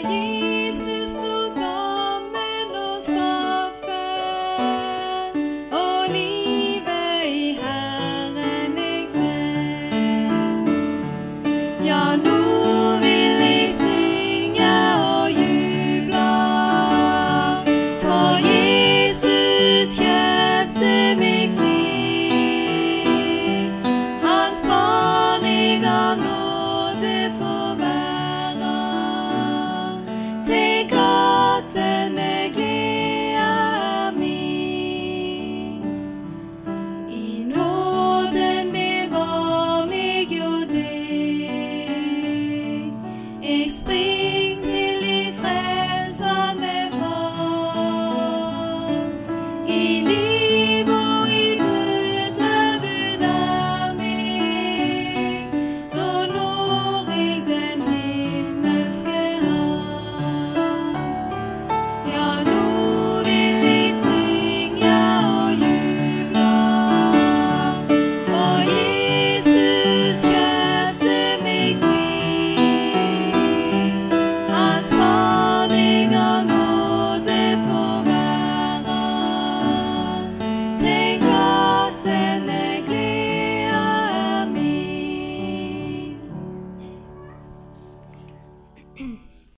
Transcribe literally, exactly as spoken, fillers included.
Jesus tok dommen og straffen, og livet i Herren jeg fant. Ja, nå vil jeg synge og juble, for Jesus kjøpte meg fri. Hans barn jeg av nåde får være, til gråtende glede min. I nåden bevar meg jo deg, jeg sprer